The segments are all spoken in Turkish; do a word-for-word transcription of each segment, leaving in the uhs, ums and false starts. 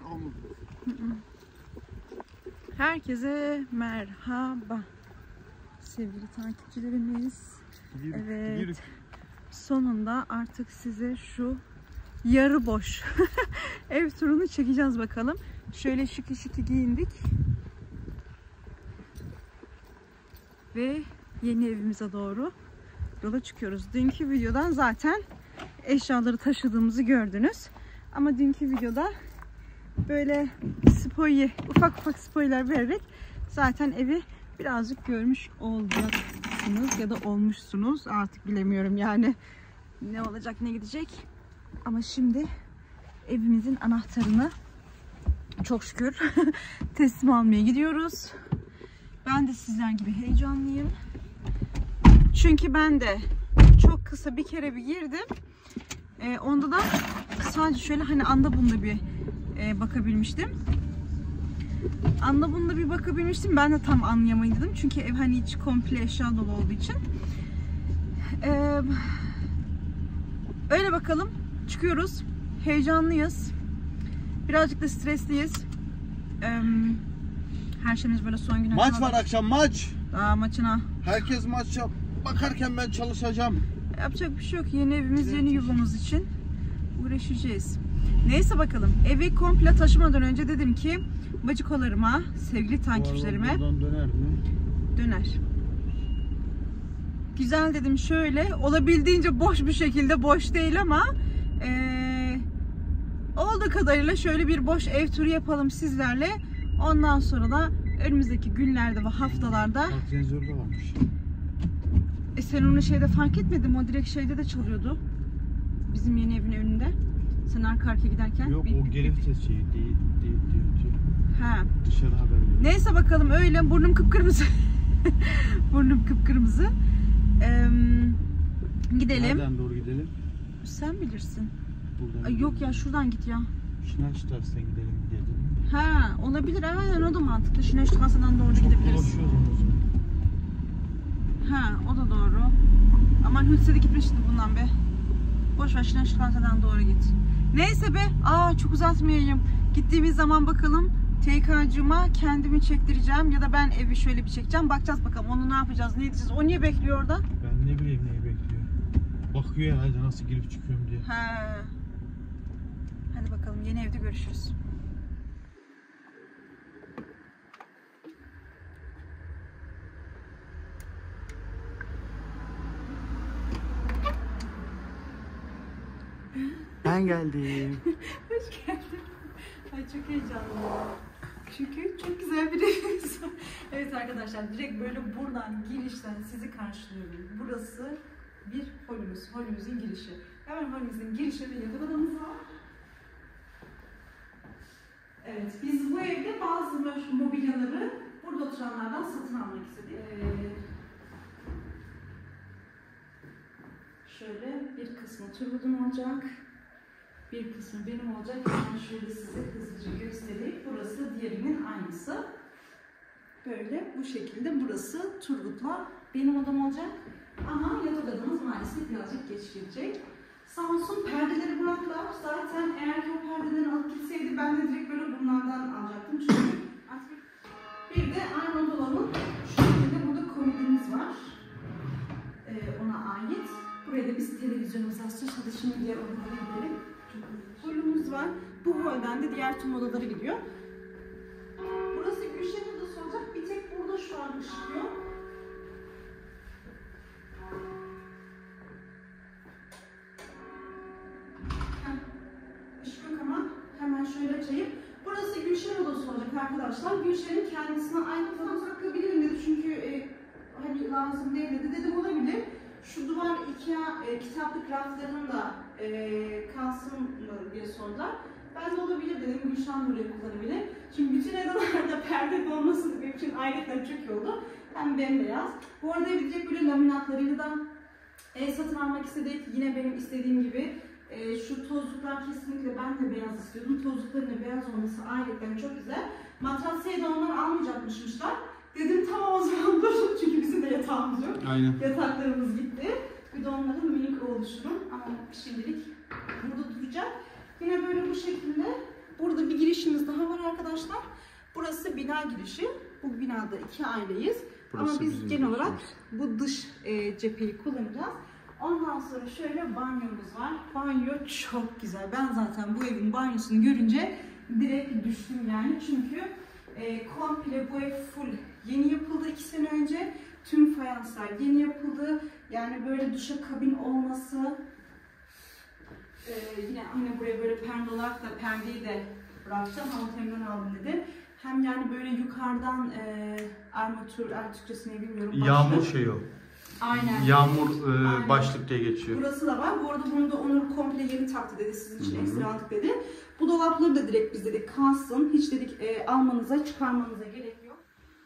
Herkese merhaba sevgili takipçilerimiz. Evet, sonunda artık size şu yarı boş ev turunu çekeceğiz bakalım. Şöyle şıkı şıkı giyindik ve yeni evimize doğru yola çıkıyoruz. Dünkü videodan zaten eşyaları taşıdığımızı gördünüz. Ama dünkü videoda böyle spoiler, ufak ufak spoiler vererek zaten evi birazcık görmüş olacaksınız ya da olmuşsunuz. Artık bilemiyorum yani ne olacak ne gidecek. Ama şimdi evimizin anahtarını çok şükür teslim almaya gidiyoruz. Ben de sizler gibi heyecanlıyım. Çünkü ben de çok kısa bir kere bir girdim. Ee, onda da sadece şöyle hani anda bunda bir e, bakabilmiştim. Anda bunda bir bakabilmiştim. Ben de tam anlayamaydım. Çünkü ev hani içi komple eşya dolu olduğu için. Ee, öyle bakalım. Çıkıyoruz. Heyecanlıyız. Birazcık da stresliyiz. Ee, her şeyimiz böyle son güne Maç var akşam, maç. Daha maçına. Herkes maç yap. Bakarken ben çalışacağım. Yapacak bir şey yok. Yeni evimiz, yeni yuvamız için uğraşacağız. Neyse bakalım. Evi komple taşımadan önce dedim ki bacıkolarıma, sevgili takipçilerime döner mi? Döner. Güzel dedim şöyle. Olabildiğince boş bir şekilde, boş değil ama ee, olduğu kadarıyla şöyle bir boş ev turu yapalım sizlerle. Ondan sonra da önümüzdeki günlerde ve haftalarda Akdeniz varmış. E sen onu şeyde fark etmedin mi? O direkt şeyde de çalıyordu. Bizim yeni evin önünde. Sen arka arkaya giderken. Yok bir... o geri vites şeyi değil, değil diyor, diyor. Ha. Dışarı haber veriyor. Neyse bakalım öyle. Burnum kıpkırmızı. Burnum kıpkırmızı. Ee, gidelim. Nereden doğru gidelim? Sen bilirsin. Buradan Ay, yok ya şuradan git ya. Schnellstraße'den gidelim gidelim. Ha olabilir. Aynen o da mantıklı. Schnellstraße'den doğru gidebiliriz. Ha o da doğru. Aman Hülse'de gitmişti bundan be. Boş ver Schnellstraße'den doğru git. Neyse be. Aa çok uzatmayayım. Gittiğimiz zaman bakalım T K'cığıma kendimi çektireceğim ya da ben evi şöyle bir çekeceğim. Bakacağız bakalım onu ne yapacağız, ne edeceğiz. O niye bekliyor orada? Ben ne bileyim neyi bekliyor. Bakıyor herhalde nasıl girip çıkıyorum diye. Ha. Hadi bakalım yeni evde görüşürüz. Ben geldim. Hoş geldin. Ay çok heyecanlıyım. Çünkü çok güzel bir evimiz var. Evet arkadaşlar direkt böyle buradan girişten sizi karşılıyorum. Burası bir holümüz. Holümüzün girişi. Hemen holümüzün girişinde yatak odamız var. Evet biz bu evde bazı mobilyaları burada oturanlardan satın almak istedik. Ee, şöyle bir kısmı Turgut'un olacak. Bir kısmı benim olacak. Ben şöyle size hızlıca göstereyim. Burası diğerinin aynısı. Böyle bu şekilde burası Turgut'la benim odam olacak. Ama yatak odamız maalesef birazcık geç gelecek. Sağ olsun perdeleri bıraktılar. Zaten eğer ki o perdeden alıp gitseydi ben de direkt böyle bunlardan alacaktım. Çünkü artık bir de aynı odaların şu şekilde burada komodimiz var. Ee, ona ait. Buraya da biz televizyonumuzu açacağız. Hadi şimdi diğer odalara gidelim. Holümüz var. Bu holden de diğer tüm odalara gidiyor. Burası Gülşen odası olacak. Bir tek burada şu an ışık yok. Işık yok ama hemen şöyle açayım. Burası Gülşen odası olacak arkadaşlar. Gülşen'in kendisine aynı falan takabilirim dedi. Çünkü e, hani lazım değil dedi. Dedim olabilir. Şu duvar Ikea e, kitaplık raflarının da e, kalsın mı diye sordular. Ben de olabilir dedim. Gülşen burayı kullanabilir. Şimdi bütün odalarda perde olması benim için ayrıca çok iyi oldu. Hem bembeyaz. Bu arada direkt böyle laminatlarıyla da e, satın almak istedik. Yine benim istediğim gibi. E, şu tozluklar kesinlikle ben de beyaz istiyordum. Tozlukların da beyaz olması ayrıca çok güzel. Matrasayı da onlar almayacakmışlar. Dedim tamam o zaman dur. Çünkü bizim de yatağımız yok. Aynen. Yataklarımız gitti. Bir de onların minik oluşturum. Ama şimdilik burada duracak. Yine böyle bu şekilde burada bir giriş girişimiz daha var arkadaşlar. Burası bina girişi. Bu binada iki aileyiz. Burası ama biz genel olarak bu dış e, cepheyi kullanacağız. Ondan sonra şöyle banyomuz var. Banyo çok güzel. Ben zaten bu evin banyosunu görünce direkt düştüm yani. Çünkü e, komple bu ev full yeni yapıldı iki sene önce. Tüm fayanslar yeni yapıldı. Yani böyle duşakabin olması. E, yine yine buraya böyle perde olarak da perdeyi de bırakacağım. Antemden aldım dedi. Hem yani böyle yukarıdan e, armatür, er Türkçesini bilmiyorum. Başlık. Yağmur şey o. Aynen. Yağmur e, Aynen. Başlık diye geçiyor. Burası da var. Bu arada bunu da Onur komple yeni taktı dedi. Sizin için ekstra aldık dedi. Bu dolapları da direkt biz dedik kalsın. Hiç dedik e, almanıza, çıkarmanıza gerek yok.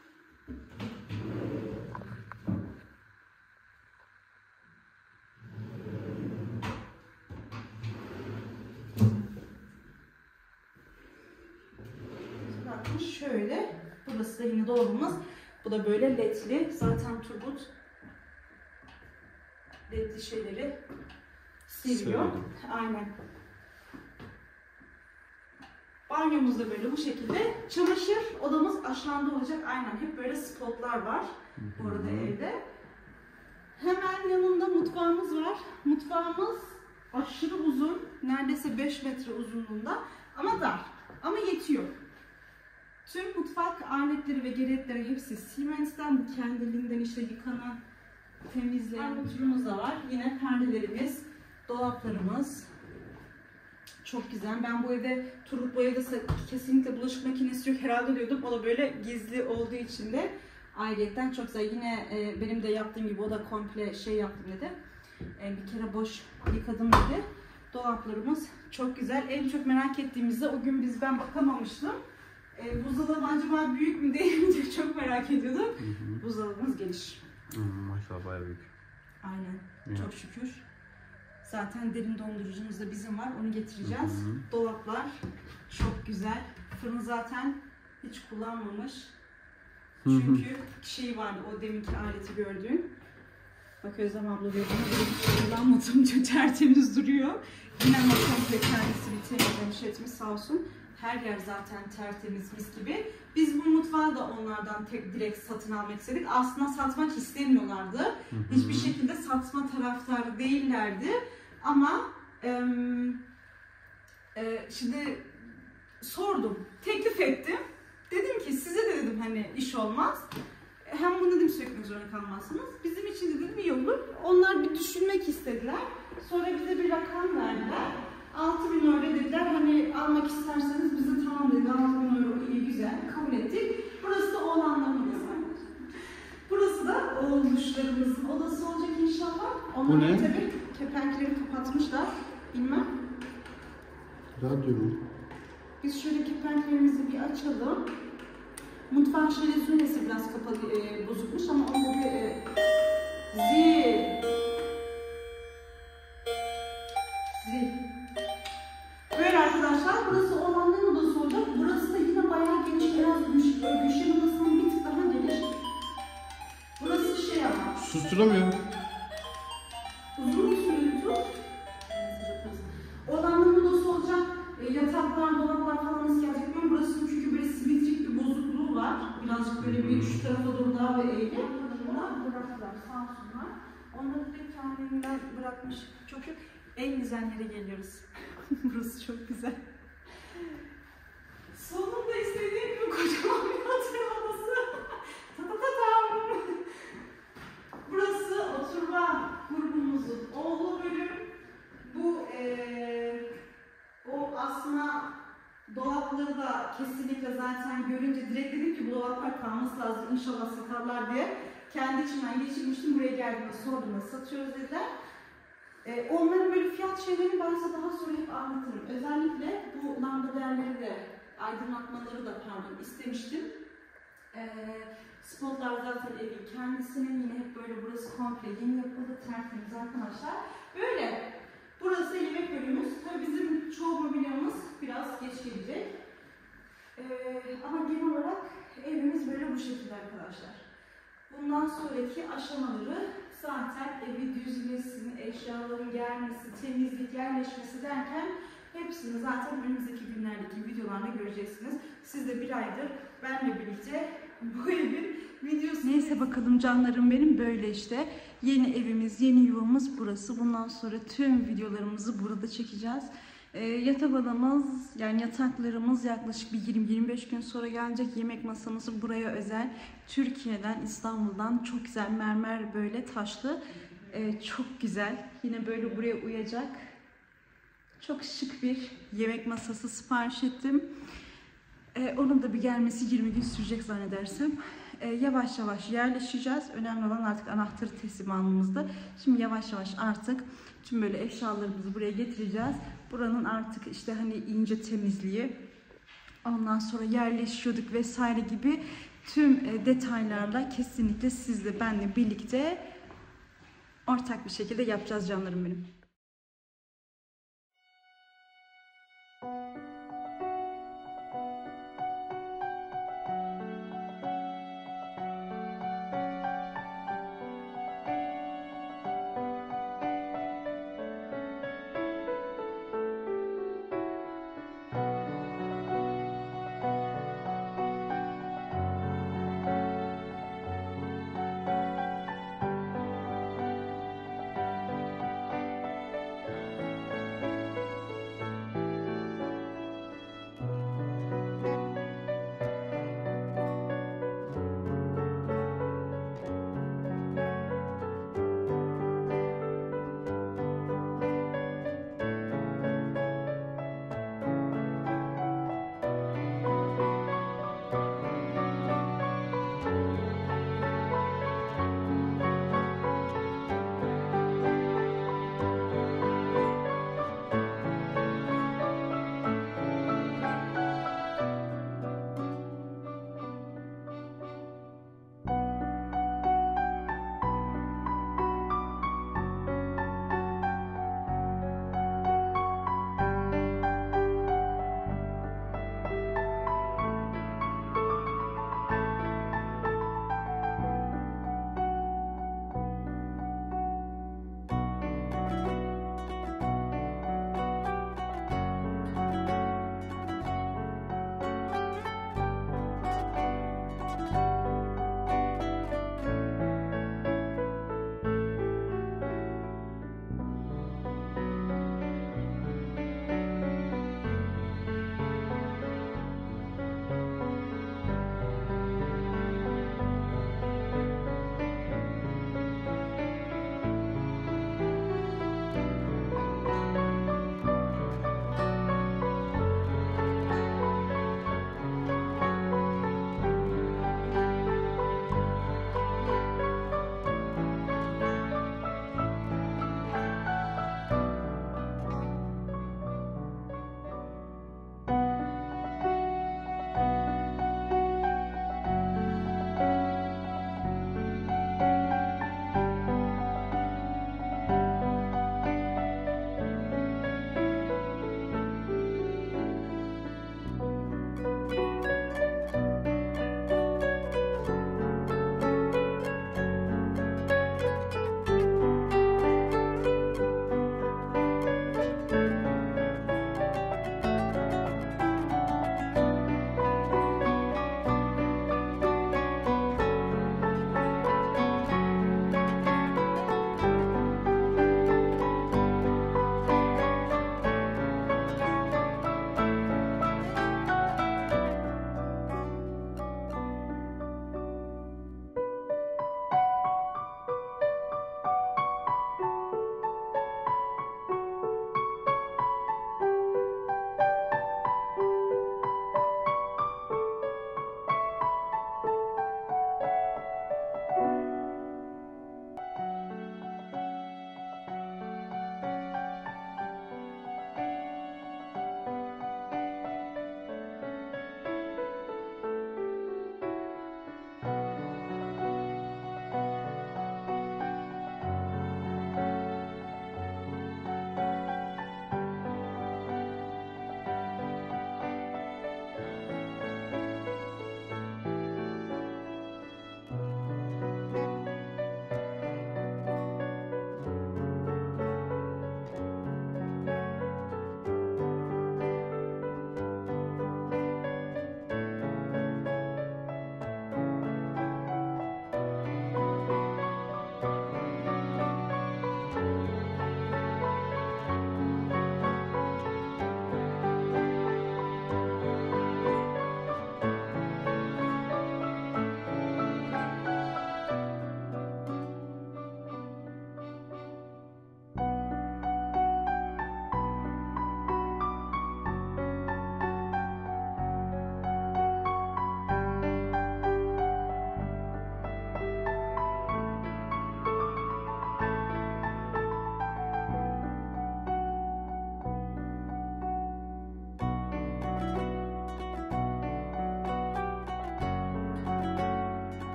Bakın şöyle. Burası da yine dolabımız. Bu da böyle ledli. Zaten Turgut ledli şeyleri seviyor. Severim. Aynen. Banyomuz da böyle bu şekilde. Çamaşır odamız aşağıda olacak. Aynen hep böyle spotlar var bu arada evde. Hemen yanında mutfağımız var. Mutfağımız aşırı uzun. Neredeyse beş metre uzunluğunda. Ama dar. Ama yetiyor. Tüm mutfak aletleri ve gerekleri hepsi Siemens'ten. Bu kendiliğinden işte yıkanan, temizleyen armatürümüz da var. Yine perdelerimiz, dolaplarımız. Çok güzel. Ben bu evde, Turgut bu evde kesinlikle bulaşık makinesi yok herhalde diyordum. O da böyle gizli olduğu için de ayrıyetten çok güzel. Yine e, benim de yaptığım gibi o da komple şey yaptım dedi. E, bir kere boş yıkadım dedi. Dolaplarımız çok güzel. En çok merak ettiğimizde o gün biz ben bakamamıştım. E, buzdolabı acaba büyük mü değil mi diye çok merak ediyordum. Hı hı. Buzdolabımız geniş. Hı, maşallah bayağı büyük. Aynen. Ya. Çok şükür. Zaten derin dondurucumuz da bizim var. Onu getireceğiz. Hı hı. Dolaplar çok güzel. Fırın zaten hiç kullanmamış. Hı hı. Çünkü şey vardı o deminki aleti gördüğün. Bak Özlem abla diyor bana böyle hiç kullanmadım diyor. Tertemiz duruyor. Yine ama komple kendisi bir temizlemiş etmiş sağ olsun. Her yer zaten tertemiz mis gibi. Biz bu mutfağı da onlardan tek direkt satın almak istedik. Aslında satmak istemiyorlardı. Hı hı. Hiçbir şekilde satma taraftarı değillerdi. Ama e, e, şimdi sordum, teklif ettim. Dedim ki size de dedim hani iş olmaz. Hem bunu dedim sökmek zorunda kalmazsınız. Bizim için de dedim iyi olur. Onlar bir düşünmek istediler. Sonra bize bir rakam verdiler. altı bin euro dediler. Hani almak isterseniz bize tamam dedi. altı bin euro iyi güzel. Kabul ettik. Burası da oğlanların odası. Burası da oğluşlarımızın odası olacak inşallah. Onlar da tabii kepenkleri kapatmışlar. Bilmem. Radyo mu? Biz şöyle kepenklerimizi bir açalım. Mutfağın şöyle biraz kapalı e, bozukmuş ama onda bir e, zil. Zil. Böyle arkadaşlar burası olanların odası olacak. Burası da yine bayağı geniş. Biraz Gülşen odasının bir tık daha geniş. Burası şey ama. Susturamıyor. Uzun bir süre tut. Olanların odası olacak. E, yataklar, dolaplar falan nasıl gelecek bilmiyorum. Burası çünkü böyle simetrik bir bozukluğu var. Birazcık böyle bir şu tarafa doğru daha ve eğri. Onları bıraktılar sağ olsunlar. Onları da kendiliğinden bırakmış. Çok çok en güzel yere geliyoruz. Burası çok güzel. Sonunda istediğim gibi kocaman bir oturma odası. Ta ta ta ta. Burası oturma grubumuzun olduğu bölüm. Bu ee, o aslında dolapları da kesinlikle zaten görünce direkt dedim ki bu dolaplar kalması lazım inşallah satarlar diye. Kendi içimden geçirmiştim. Buraya geldiğimde sorduğumda satıyoruz dediler. Ee, onların böyle fiyat şeylerini ben size daha sonra hep anlatırım. Özellikle bu lamba değerleri de aydınlatmaları da pardon istemiştim. Ee, spotlar zaten evin kendisinin yine hep böyle burası komple yeni yapıldı tertemiz arkadaşlar. Böyle. Burası yemek bölümümüz. Tabii bizim çoğu mobilyamız biraz geç gelecek. Ee, ama genel olarak evimiz böyle bu şekilde arkadaşlar. Bundan sonraki aşamaları zaten evi düzmesi, eşyaların gelmesi, temizlik, yerleşmesi derken Hepsini zaten önümüzdeki günlerdeki videolarda göreceksiniz. Siz de bir aydır benimle birlikte bu evin videosu. Neyse bakalım canlarım benim, böyle işte. Yeni evimiz, yeni yuvamız burası. Bundan sonra tüm videolarımızı burada çekeceğiz. E, yatak odamız, yani yataklarımız yaklaşık bir yirmi yirmi beş gün sonra gelecek. Yemek masamız buraya özel. Türkiye'den, İstanbul'dan çok güzel mermer, böyle taşlı. E, çok güzel. Yine böyle buraya uyacak. Çok şık bir yemek masası sipariş ettim. Ee, onun da bir gelmesi yirmi gün sürecek zannedersem. Ee, yavaş yavaş yerleşeceğiz. Önemli olan artık anahtarı teslim almamızdı. Şimdi yavaş yavaş artık tüm böyle eşyalarımızı buraya getireceğiz. Buranın artık işte hani ince temizliği, ondan sonra yerleşiyorduk vesaire gibi tüm e, detaylarla kesinlikle sizle, benle birlikte ortak bir şekilde yapacağız canlarım benim.